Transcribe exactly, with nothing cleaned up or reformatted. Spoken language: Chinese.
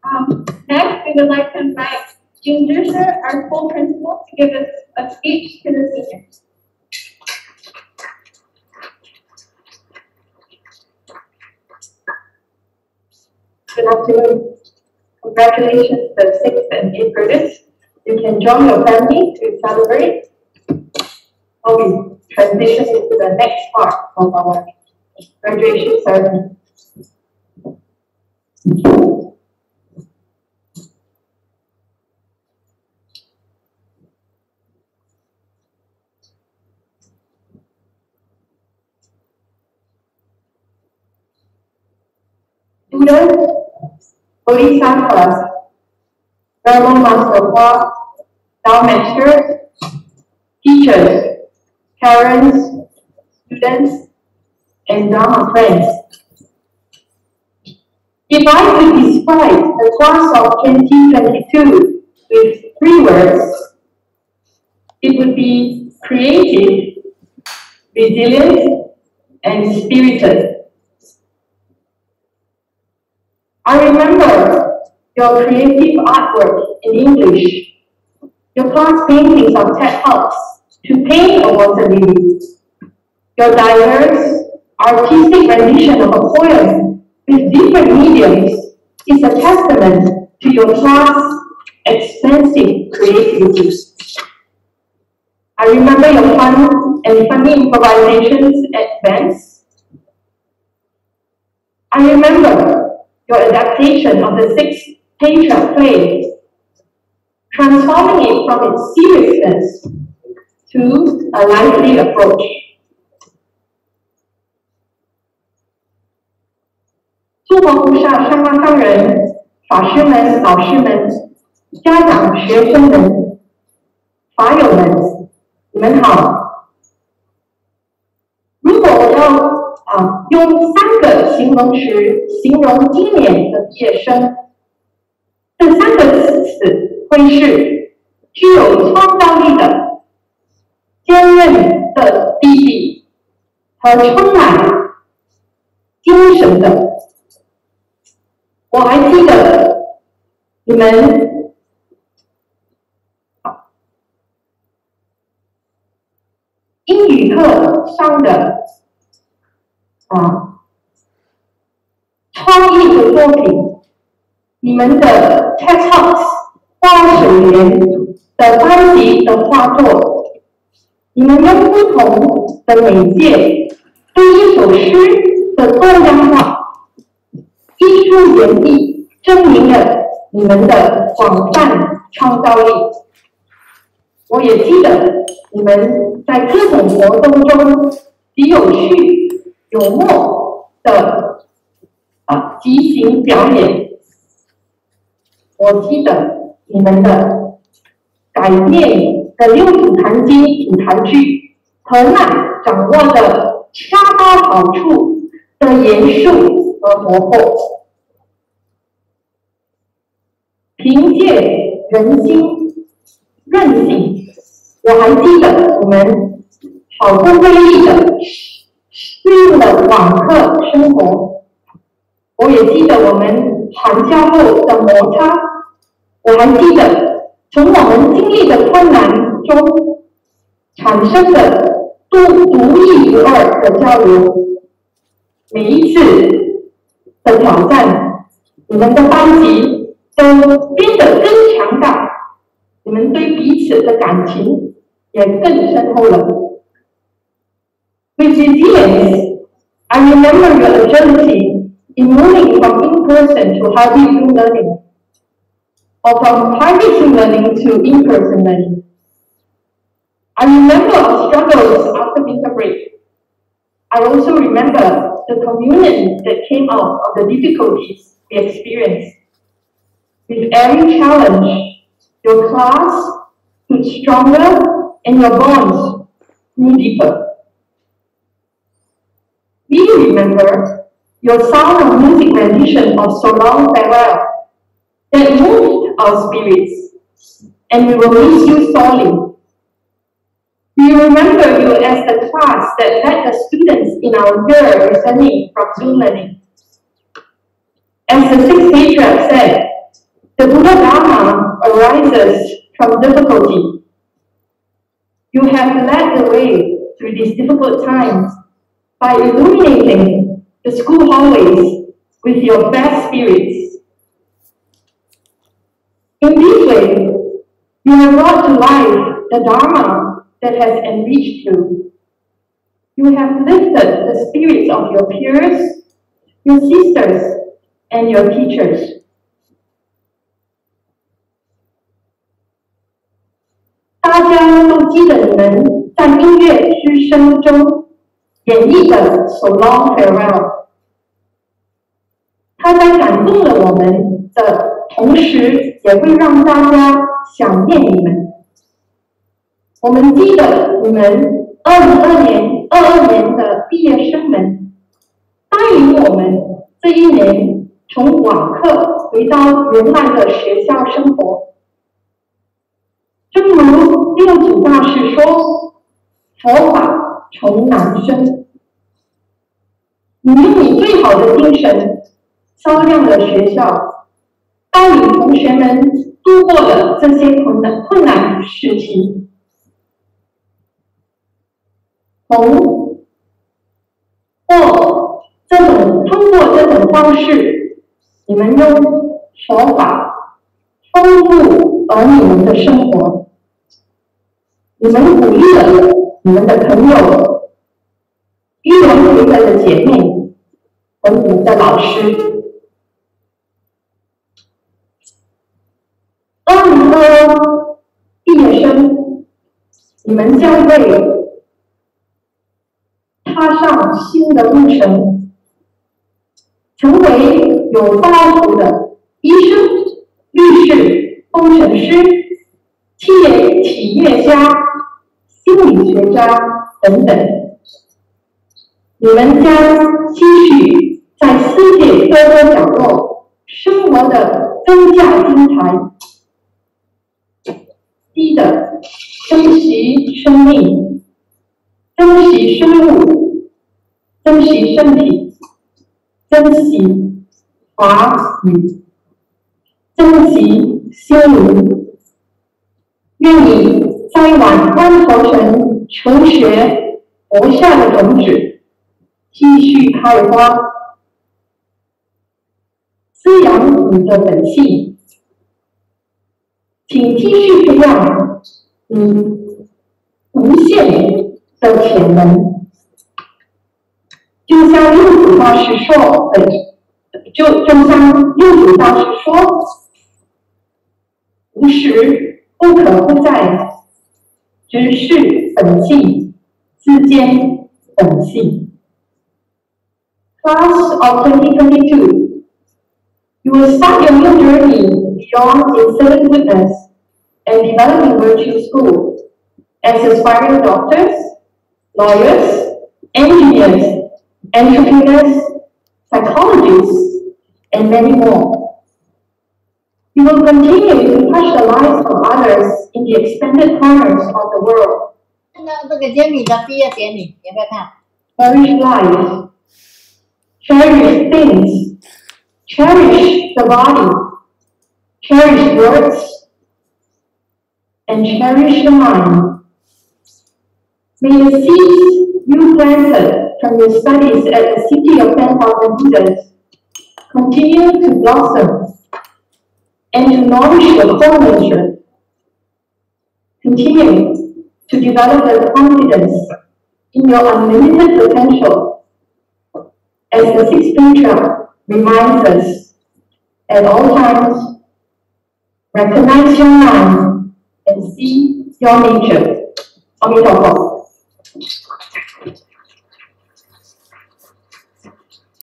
Um, next, we would like to invite Jean Dusher, our school principal, to give us a speech to the seniors. Good afternoon. Congratulations to the sixth and eighth graders. You can join your family to celebrate. While we transition into the next part of our graduation ceremony. Students, Bodhisattvas, Brahma Master Hua, Dao Masters, teachers, parents, students, and Dharma friends. If I could describe the class of twenty twenty-two with three words, it would be creative, resilient, and spirited. I remember your creative artwork in English, your class paintings of Ted Hughes to paint a water lily, your diverse artistic rendition of a poem with different mediums is a testament to your class' extensive creativity. I remember your fun and funny improvisations at events. I remember your adaptation of the Six Patriarch play, transforming it from its seriousness to a lively approach. 诸佛菩萨、山阿康人、法师们、老师们、家长、学生们、法友们，你们好。如果我要啊，用三个形容词形容今年的毕业生，这三个词会是具有创造力的、坚韧的弟弟和充满精神的。我还记得你们英语课上的啊，创意的作品，你们的 Ted Hughes 花水莲的班级的画作，你们用不同的媒介对一首诗的多样化艺术演绎，证明了你们的广泛创造力。我也记得你们在各种活动中极有趣、幽默的啊即兴表演。我记得你们的改编的六祖坛经品坛剧，头脑掌握的恰到好处的严肃和活泼，凭借人心韧性，我还记得我们好不威力的适应了网课生活，我也记得我们寒假后的摩擦，我还记得从我们经历的困难中产生的独独一无二的交流。每一次的挑战，你们的班级都变得更强大，你们对彼此的感情也更深厚了。With resilience, I remember your agility in moving from in-person to hybrid Zoom learning, or from hybrid Zoom learning to in-person learning. I remember our struggles after winter break. I also remember the community that came out of the difficulties we experienced. With every challenge, your class grew stronger and your bonds grew deeper. We remember your sound of music rendition of So Long Farewell that moved our spirits, and we will miss you sorely. We remember you as the class that led the students in our year returning from Zoom learning. As the Sixth Patriarch said, The Buddha Dharma arises from difficulty. You have led the way through these difficult times by illuminating the school hallways with your best spirits. In this way, you have brought to life the Dharma that has enriched you. You have lifted the spirits of your peers, your sisters, and your teachers. 大家都记得你们在音乐之声中演绎的《So Long Farewell》，它在感动了我们的同时，也会让大家想念你们。我们记得你们二零二年、二二年的毕业生们，带领我们这一年从网课回到原来的学校生活。正如六祖大师说：“佛法从难生。”你用你最好的精神照亮了学校，带领同学们度过了这些困难困难时期。从或这种通过这种方式，你们用佛法丰富儿女们的生活。你们鼓励了你们的朋友、育人回来的姐妹和你们的老师。二零二二毕业生，你们将会踏上新的路程，成为有抱负的医生、律师、工程师、企业企业家、心理学家等等。你们将期许在世界各个角落生活的更加精彩。第一的，珍惜生命，珍惜生物，珍惜身体，珍惜法语，珍惜心灵。愿你在晚安头城求学播下的种子继续开花，滋养你的本性。请继续培养你无限的潜能。就像六祖大师说的，就就像六祖大师说，无时不可不在，只是本性，自见本性。Class of twenty twenty-two, you will start your new journey beyond infinite goodness and developing virtue school as aspiring doctors, lawyers, engineers, entrepreneurs, psychologists, and many more. You will continue to touch the lives of others in the expanded corners of the world. 看到这个杰米的毕业典礼，要不要看？ Cherish life, cherish things, cherish the body, cherish words, and cherish the mind. May the seeds you planted from your studies at the City of ten thousand Buddhas continue to blossom and to nourish your core nature. Continue to develop the confidence in your unlimited potential, as the Sixth Sutra reminds us at all times. Recognize your mind and see your nature. Amitabha.